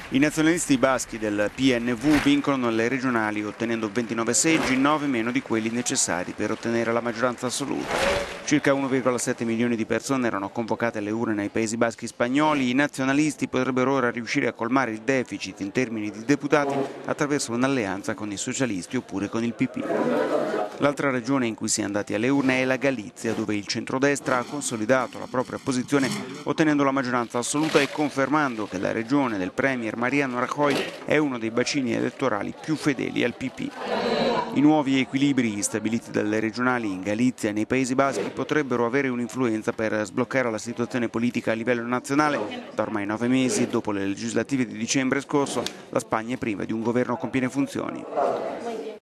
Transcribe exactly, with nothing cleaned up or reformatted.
I nazionalisti baschi del P N V vincono le regionali ottenendo ventinove seggi, nove meno di quelli necessari per ottenere la maggioranza assoluta. Circa uno virgola sette milioni di persone erano convocate alle urne nei Paesi Baschi spagnoli. I nazionalisti potrebbero ora riuscire a colmare il deficit in termini di deputati attraverso un'alleanza con i socialisti oppure con il P P. L'altra regione in cui si è andati alle urne è la Galizia, dove il centrodestra ha consolidato la propria posizione ottenendo la maggioranza assoluta e confermando che la regione del premier Mariano Rajoy è uno dei bacini elettorali più fedeli al P P. I nuovi equilibri stabiliti dalle regionali in Galizia e nei Paesi Baschi potrebbero avere un'influenza per sbloccare la situazione politica a livello nazionale. Da ormai nove mesi, dopo le legislative di dicembre scorso, la Spagna è priva di un governo con piene funzioni.